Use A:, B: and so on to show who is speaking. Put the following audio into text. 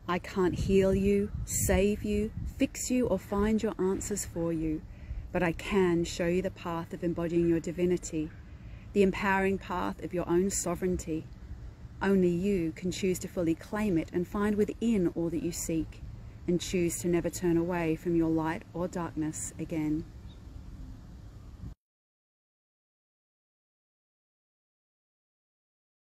A: I can't heal you, save you, fix you, or find your answers for you, but I can show you the path of embodying your divinity, the empowering path of your own sovereignty. Only you can choose to fully claim it and find within all that you seek, and choose to never turn away from your light or darkness again.